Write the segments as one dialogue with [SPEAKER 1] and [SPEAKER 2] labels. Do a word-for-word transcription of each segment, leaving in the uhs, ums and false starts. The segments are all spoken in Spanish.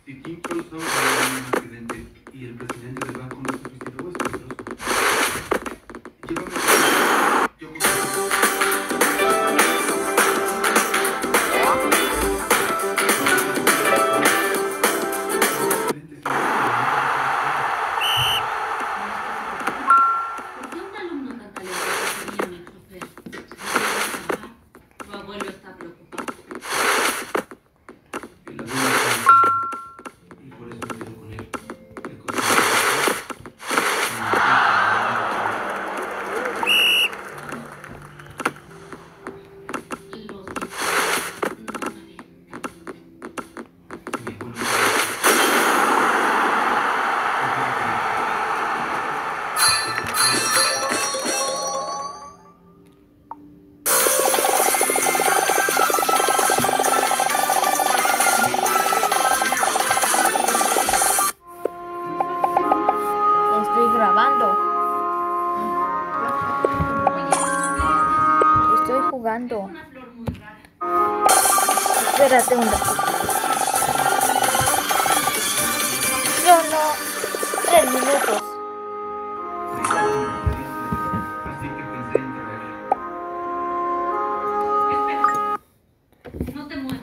[SPEAKER 1] Si Kim Colson era un accidente y el presidente del banco no se suicidó, es peligroso. Llévame a... Yo
[SPEAKER 2] Estoy grabando. Estoy jugando. Espérate un ratito. Solo tres minutos.
[SPEAKER 1] Así que pensé en traerla.
[SPEAKER 3] Espera, no te muevas.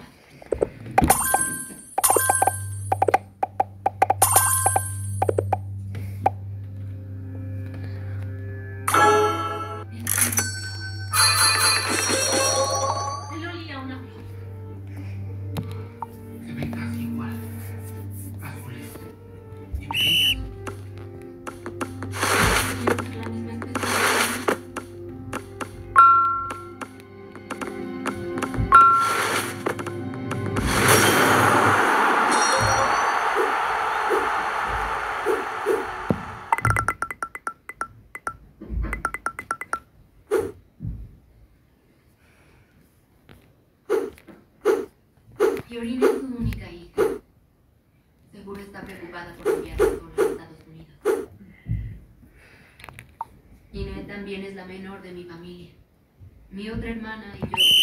[SPEAKER 3] Él olía una flor.
[SPEAKER 1] Se ven casi igual. Azules y pequeñas.
[SPEAKER 3] Debe ser la misma especie de flor. Fiorina es su única hija. Seguro está preocupada por enviarla sola a Estados Unidos. Ginette también es la menor de mi familia. Mi otra hermana y yo